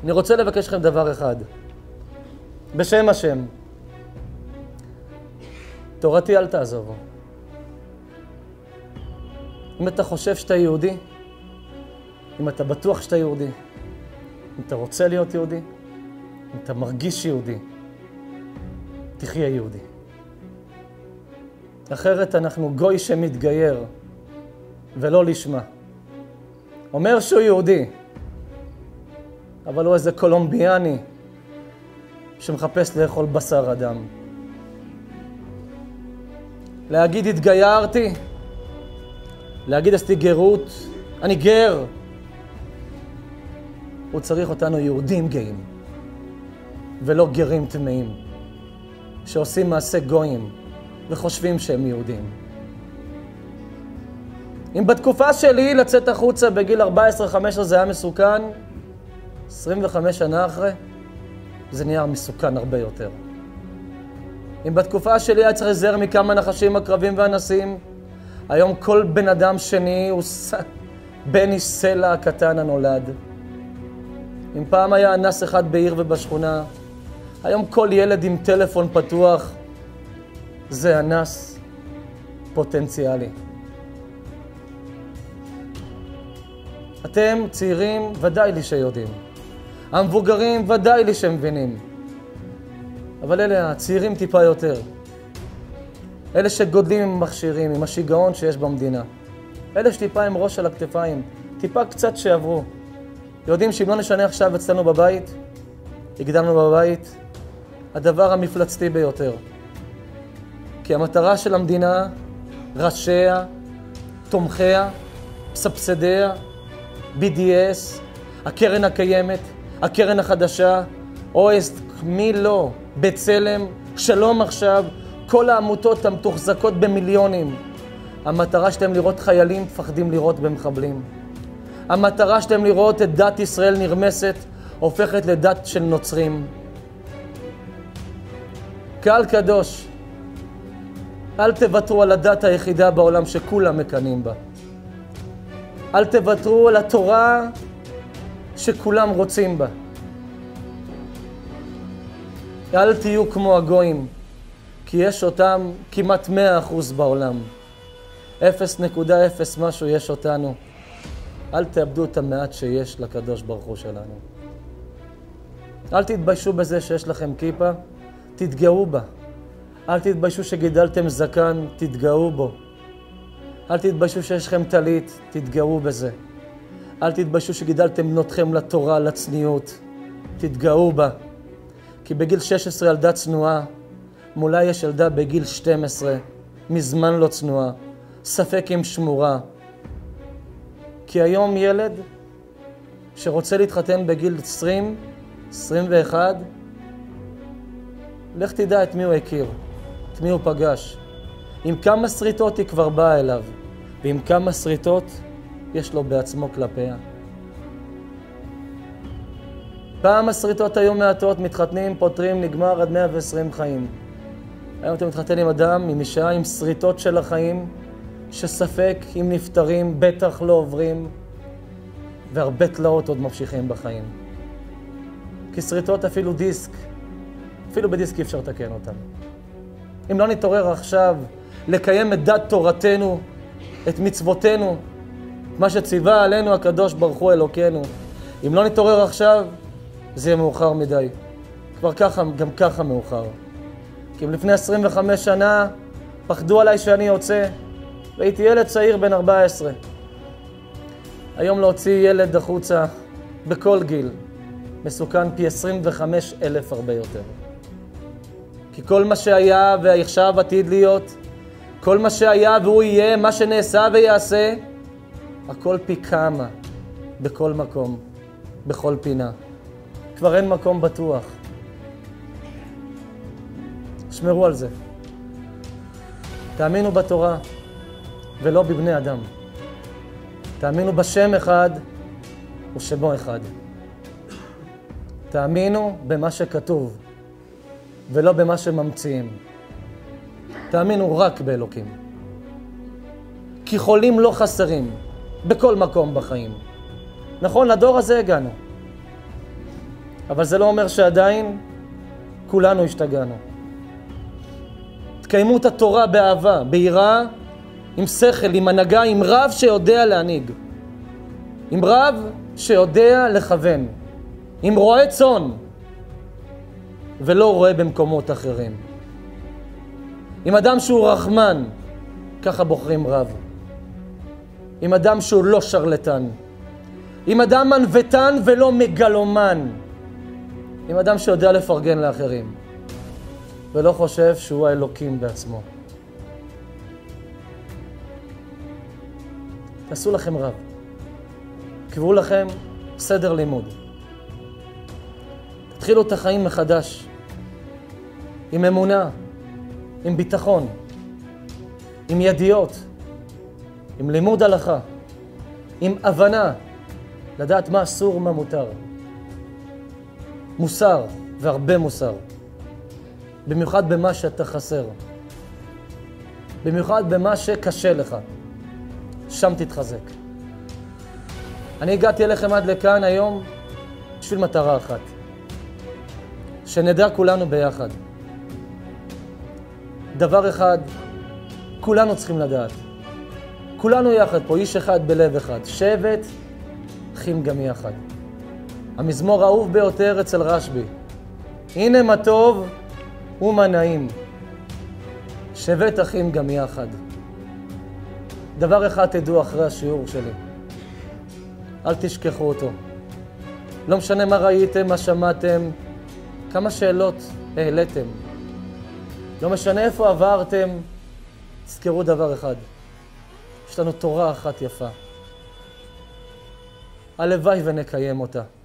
אני רוצה לבקש לכם דבר אחד. בשם השם. תורתי אל תעזובו. אם אתה חושב שאתה יהודי, אם אתה בטוח שאתה יהודי, אם אתה רוצה להיות יהודי, אם אתה מרגיש יהודי, תחיה יהודי. אחרת אנחנו גוי שמתגייר ולא לשמה. אומר שהוא יהודי, אבל הוא איזה קולומביאני שמחפש לאכול בשר אדם. להגיד התגיירתי, להגיד עשיתי גרות, אני גר. הוא צריך אותנו יהודים גאים, ולא גרים טמאים, שעושים מעשה גויים וחושבים שהם יהודים. אם בתקופה שלי לצאת החוצה בגיל 14-15 זה היה מסוכן, 25 שנה אחרי זה נהיה מסוכן הרבה יותר. אם בתקופה שלי היה צריך להיזהר מכמה נחשים הקרבים והנסים, היום כל בן אדם שני הוא בן איש סלע הקטן הנולד. אם פעם היה אנס אחד בעיר ובשכונה, היום כל ילד עם טלפון פתוח זה אנס פוטנציאלי. אתם צעירים ודאי לי שיודעים, המבוגרים ודאי לי שמבינים, אבל אלה הצעירים טיפה יותר, אלה שגודלים עם מכשירים, עם השיגעון שיש במדינה, אלה שטיפה עם ראש על הכתפיים, טיפה קצת שעברו, יודעים שאם לא נשנה עכשיו אצלנו בבית, הגדלנו בבית, הדבר המפלצתי ביותר. כי המטרה של המדינה, ראשיה, תומכיה, סבסדיה, BDS, הקרן הקיימת, הקרן החדשה, אוהסט, מי לא, בצלם, שלום עכשיו, כל העמותות המתוחזקות במיליונים. המטרה שלהם לראות חיילים, פחדים לראות במחבלים. המטרה שלהם לראות את דת ישראל נרמסת, הופכת לדת של נוצרים. קהל קדוש, אל תוותרו על הדת היחידה בעולם שכולם מקנים בה. אל תוותרו על התורה שכולם רוצים בה. אל תהיו כמו הגויים, כי יש אותם כמעט 100% בעולם. 0.0 משהו יש אותנו. אל תאבדו את המעט שיש לקדוש ברוך הוא שלנו. אל תתביישו בזה שיש לכם כיפה, תתגאו בה. אל תתביישו שגידלתם זקן, תתגאו בו. אל תתביישו שיש לכם טלית, תתגאו בזה. אל תתביישו שגידלתם בנותכם לתורה, לצניעות, תתגאו בה. כי בגיל 16 ילדה צנועה, מולה יש ילדה בגיל 12, מזמן לא צנועה, ספק אם שמורה. כי היום ילד שרוצה להתחתן בגיל 20, 21, לך תדע את מי הוא הכיר, את מי הוא פגש. עם כמה שריטות היא כבר באה אליו, ועם כמה שריטות יש לו בעצמו כלפיה. פעם השריטות היו מעטות, מתחתנים, פותרים, נגמר עד 120 חיים. היום אתה מתחתן עם אדם, עם אישה, עם שריטות של החיים, שספק אם נפטרים, בטח לא עוברים, והרבה תלאות עוד ממשיכים בחיים. כי שריטות אפילו דיסק, אפילו בדיסק אי אפשר לתקן אותם. אם לא נתעורר עכשיו לקיים את דת תורתנו, את מצוותינו, מה שציווה עלינו הקדוש ברוך הוא אלוקינו, אם לא נתעורר עכשיו, זה יהיה מאוחר מדי. כבר ככה, גם ככה מאוחר. כי אם לפני 25 שנה פחדו עליי שאני יוצא, והייתי ילד צעיר בן 14. היום להוציא ילד החוצה בכל גיל, מסוכן פי 25,000 הרבה יותר. כי כל מה שהיה ועכשיו עתיד להיות, כל מה שהיה והוא יהיה, מה שנעשה ויעשה, הכל פי כמה, בכל מקום, בכל פינה. כבר אין מקום בטוח. שמרו על זה. תאמינו בתורה ולא בבני אדם. תאמינו בשם אחד ושמו אחד. תאמינו במה שכתוב ולא במה שממציאים. תאמינו רק באלוקים. כי חולים לא חסרים בכל מקום בחיים. נכון, לדור הזה הגענו. אבל זה לא אומר שעדיין כולנו השתגענו. תקיימו את התורה באהבה, ביראה, עם שכל, עם הנהגה, עם רב שיודע להנהיג. עם רב שיודע לכוון. עם רועה צאן, ולא רואה במקומות אחרים. עם אדם שהוא רחמן, ככה בוחרים רב. עם אדם שהוא לא שרלטן. עם אדם מנוותן ולא מגלומן. עם אדם שיודע לפרגן לאחרים. ולא חושב שהוא האלוקים בעצמו. תעשו לכם רב. קבעו לכם סדר לימוד. תתחילו את החיים מחדש. עם אמונה, עם ביטחון, עם ידיעות, עם לימוד הלכה, עם הבנה, לדעת מה אסור ומה מותר. מוסר, והרבה מוסר. במיוחד במה שאתה חסר. במיוחד במה שקשה לך. שם תתחזק. אני הגעתי אליכם עד לכאן היום בשביל מטרה אחת. שנדע כולנו ביחד. דבר אחד, כולנו צריכים לדעת. כולנו יחד פה, איש אחד בלב אחד. שבט, אחים גם יחד. המזמור האהוב ביותר אצל רשב"י. הנה מה טוב ומה נעים. שבט אחים גם יחד. דבר אחד תדעו אחרי השיעור שלי. אל תשכחו אותו. לא משנה מה ראיתם, מה שמעתם, כמה שאלות העליתם. לא משנה איפה עברתם, תזכרו דבר אחד. יש לנו תורה אחת יפה. הלוואי ונקיים אותה.